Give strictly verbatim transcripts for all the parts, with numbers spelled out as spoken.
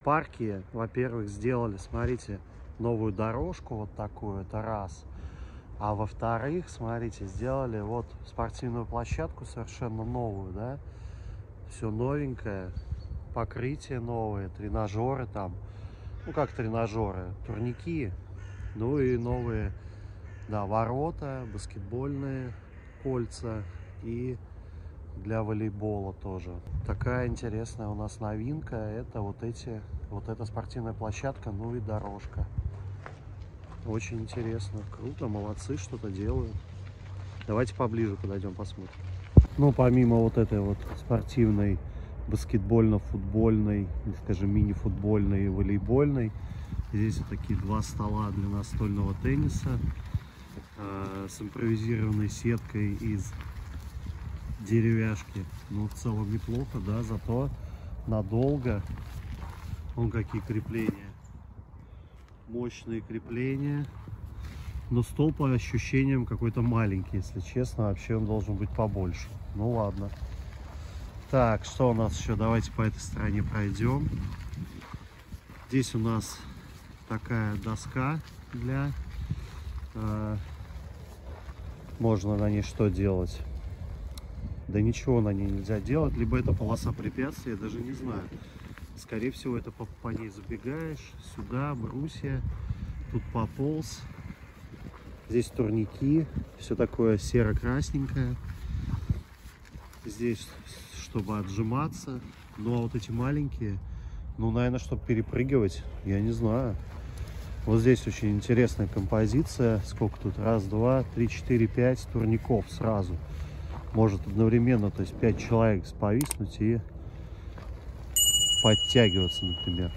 парке, во-первых, сделали, смотрите, новую дорожку вот такую, это раз. А во-вторых, смотрите, сделали вот спортивную площадку совершенно новую, да. Все новенькое, покрытие новое, тренажеры там. Ну, как тренажеры, турники. Ну и новые, да, ворота, баскетбольные кольца и для волейбола тоже. Такая интересная у нас новинка. Это вот эти, вот эта спортивная площадка, ну и дорожка. Очень интересно, круто, молодцы, что-то делают. Давайте поближе подойдем, посмотрим. Ну, помимо вот этой вот спортивной, баскетбольно-футбольной, скажем, мини-футбольной и волейбольной, здесь вот такие два стола для настольного тенниса э, с импровизированной сеткой из деревяшки. Ну, в целом неплохо, да, зато надолго. Вон какие крепления. Мощные крепления. Но стол по ощущениям какой-то маленький, если честно. Вообще он должен быть побольше. Ну ладно. Так, что у нас еще? Давайте по этой стороне пройдем. Здесь у нас такая доска для... Э, можно на ней что делать? Да ничего на ней нельзя делать. Либо это полоса препятствий, я даже не знаю. Скорее всего, это по, по ней забегаешь. Сюда, брусья. Тут пополз. Здесь турники. Все такое серо-красненькое. Здесь, чтобы отжиматься. Ну, а вот эти маленькие, ну, наверное, чтобы перепрыгивать, я не знаю. Вот здесь очень интересная композиция. Сколько тут? Раз, два, три, четыре, пять турников сразу. Может одновременно, то есть пять человек повиснуть и подтягиваться, например.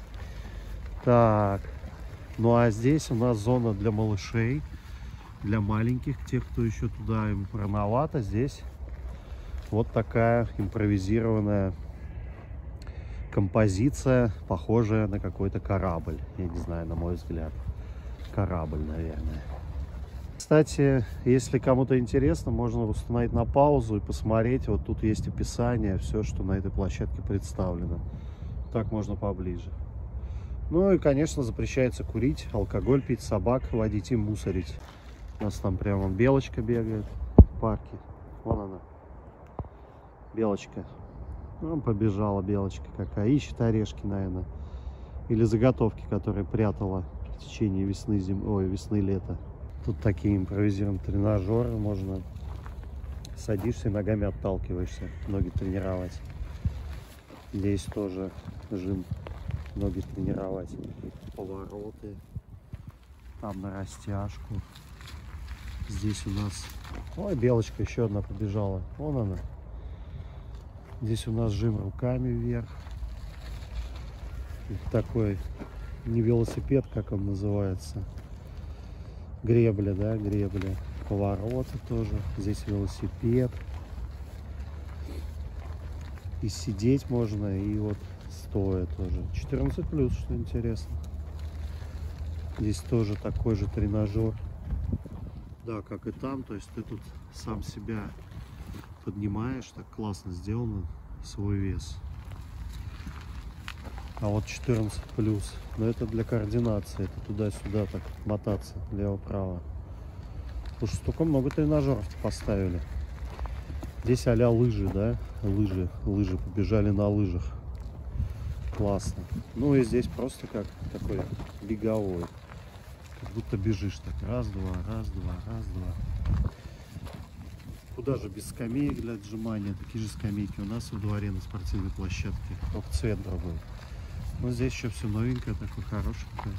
Так, ну а здесь у нас зона для малышей, для маленьких, тех, кто еще туда им рановато. Здесь вот такая импровизированная композиция, похожая на какой-то корабль. Я не знаю, на мой взгляд, корабль, наверное. Кстати, если кому-то интересно, можно установить на паузу и посмотреть. Вот тут есть описание, все, что на этой площадке представлено. Так можно поближе. Ну и, конечно, запрещается курить, алкоголь пить, собак водить и мусорить. У нас там прямо белочка бегает в парке. Вон она. Белочка. Ну, побежала белочка какая. Ищет орешки, наверное. Или заготовки, которые прятала в течение весны, зим... Ой, весны-лета. Тут такие импровизированные тренажеры, можно садишься и ногами отталкиваешься, ноги тренировать. Здесь тоже жим, ноги тренировать, повороты, там на растяжку. Здесь у нас, ой, белочка еще одна побежала, вон она. Здесь у нас жим руками вверх. Такой не велосипед, как он называется. Гребля, да, гребля. Повороты тоже. Здесь велосипед. И сидеть можно, и вот стоя тоже. четырнадцать плюс, что интересно. Здесь тоже такой же тренажер. Да, как и там. То есть ты тут сам себя поднимаешь. Так классно сделано. Свой вес. А вот четырнадцать плюс, но это для координации, это туда-сюда так мотаться, лево-право. Уж столько много тренажеров поставили. Здесь а-ля лыжи, да, лыжи, лыжи, побежали на лыжах. Классно. Ну и здесь просто как такой беговой, как будто бежишь так, раз-два, раз-два, раз-два. Куда же без скамеек для отжимания, такие же скамейки у нас во дворе на спортивной площадке, только цвет другой. Но здесь еще все новенькое, такое хорошенькое.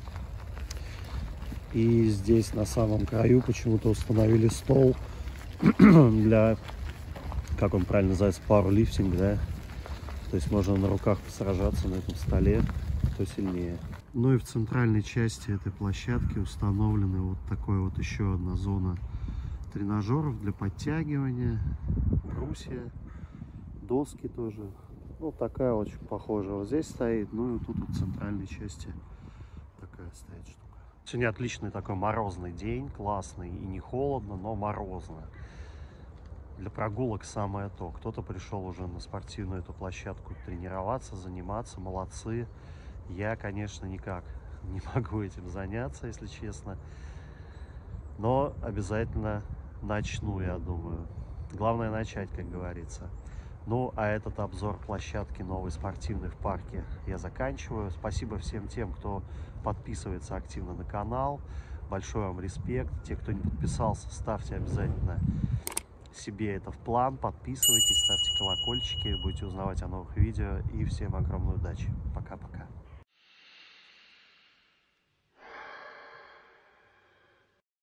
И здесь на самом краю почему-то установили стол для, как он правильно называется, пауэрлифтинг, да? То есть можно на руках сражаться на этом столе, кто сильнее. Ну и в центральной части этой площадки установлена вот такой вот еще одна зона тренажеров для подтягивания, брусья, доски тоже. Ну, такая очень похожая вот здесь стоит. Ну, и тут вот в центральной части такая стоит штука. Сегодня отличный такой морозный день, классный. И не холодно, но морозно. для прогулок самое то. Кто-то пришел уже на спортивную эту площадку тренироваться, заниматься, молодцы. Я, конечно, никак не могу этим заняться, если честно. Но обязательно начну, я думаю. Главное начать, как говорится. Ну, а этот обзор площадки новой спортивной в парке я заканчиваю. Спасибо всем тем, кто подписывается активно на канал. Большой вам респект. Те, кто не подписался, ставьте обязательно себе это в план. Подписывайтесь, ставьте колокольчики, будете узнавать о новых видео. И всем огромной удачи. Пока-пока.